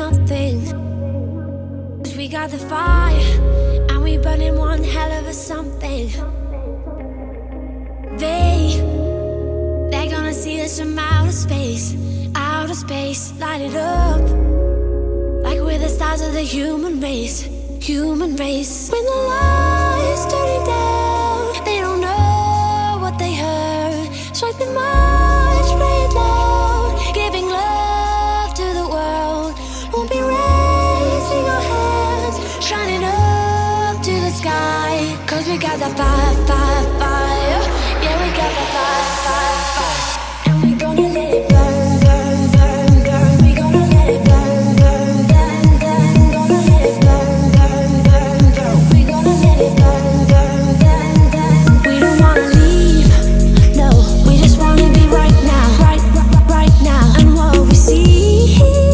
nothing. 'Cause we got the fire, and we burning one hell of a something. They're gonna see us from outer space, light it up like we're the stars of the human race, human race. When the lights turning down, they don't know what they heard. Strike the march, play it loud, giving love to the world. We'll be raising our hands, shining up to the sky. 'Cause we got the fire, fire, fire. Yeah, we got the fire, fire, fire. And we gonna let it burn, burn, burn, burn. We gonna let it burn, burn, burn, burn. Gonna let it burn, burn, burn, burn. We gonna let it burn, burn, burn, burn. We don't wanna leave, no. We just wanna be right now, right now. And what we see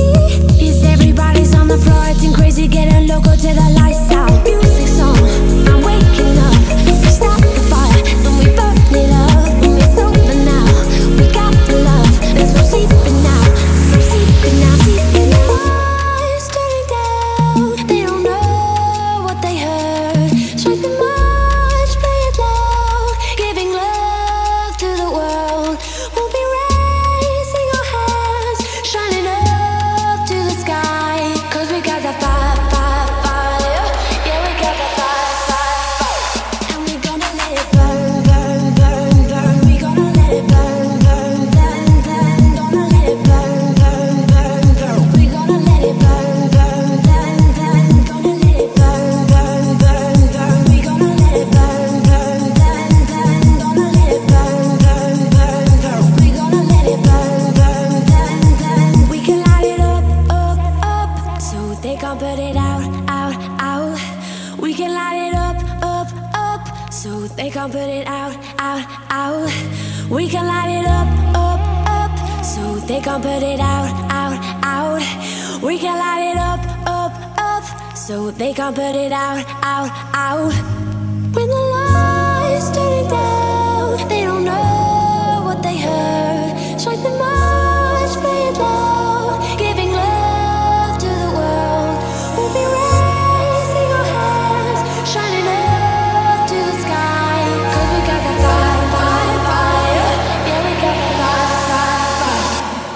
is everybody's on the floor acting crazy, getting loco till the lights out. Music's on, I'm waking up. We start the fire, then we burn it up. When it's over now, we got the love. There's no sleeping now, no sleeping now. When the lights turning down, they don't know what they heard. Strike the march, play it loud, giving love to the world. We'll be raising our hands, shining up to the sky. 'Cause we got the fire, fire, fire. Yeah, we got the fire, fire, fire. And we gonna let it burn, burn, burn, burn. We gonna let it burn, burn, burn, burn. Gonna let it burn, burn, burn, burn. We gonna let it burn, burn, burn, burn. Gonna let it burn, burn, burn, burn. We gonna let it burn, burn, burn, burn. Gonna let it burn, burn, burn, burn. We gonna let it burn, burn, burn, burn. We can light it up, up, up, so they can't put it out, out, out. We can light it up, up, up, so they can't put it out, out, out. We can light it up, up, up, so they can't put it out, out, out. We can light it up, up, up, so they can't put it out, out, out. When the lights turning down, they don't know what they heard. Strike the march, play it loud, giving love to the world. We'll be raising our hands, shining up to the sky. 'Cause we got that fire, fire, fire. Yeah, we got that fire, fire, fire.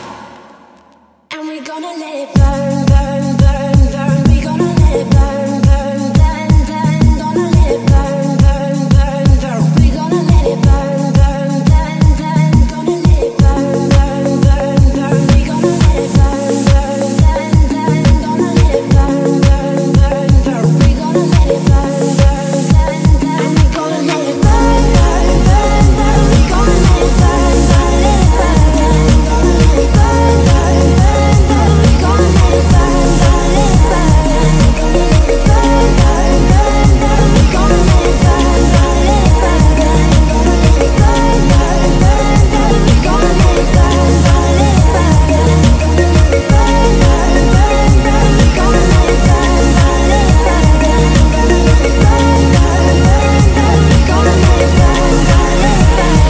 And we gonna let it burn, burn, burn, burn. We gonna let it burn, burn, burn, burn. Gonna let it burn, burn, burn, burn. We gonna let it burn, burn, burn, burn. Gonna let it burn, burn, burn, burn. We gonna let it burn, burn, burn, burn. Gonna let it burn, burn, burn, burn. We gonna let it burn, burn, burn, burn. And we gonna let it burn, burn, burn, burn. We gonna let it burn, burn, let it burn, burn. Gonna let it burn, burn, burn, burn. We gonna let it burn, burn, let it burn, burn. Gonna let it burn, burn, burn, burn. We gonna let it burn, burn, let it burn, burn. Gonna let it burn, burn, burn, burn. We gonna let it burn, burn, let it burn, burn. Gonna let it burn, burn, burn, burn. We gonna let it burn, burn, let it burn, burn. Gonna let it burn, burn, burn, burn. We gonna let it burn, burn, let it burn,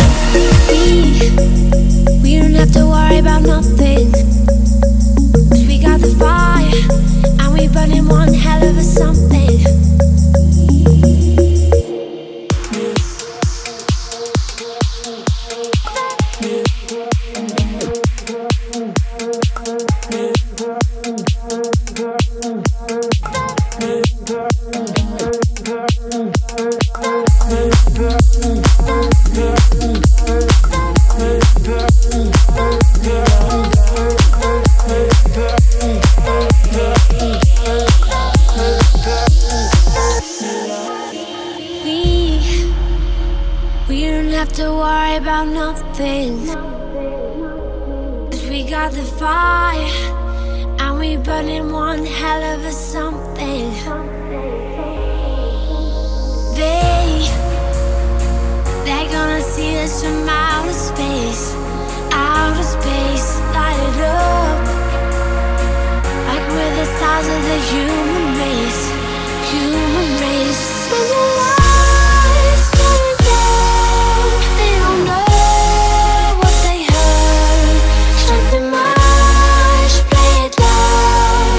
burn. We don't have to worry about nothing. 'Cause we got the fire, and we burning one hell of a something. We don't have to worry about nothing. 'Cause we got the fire, and we burning one hell of a something. They're gonna see us from outer space, light it up like we're the stars of the human race, human race. When the lights turn down, they don't know what they heard. Strike the march, play it loud,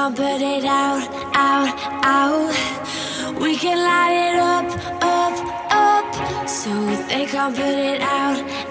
can't put it out, out, out. We can light it up, up, up. So they can't put it out,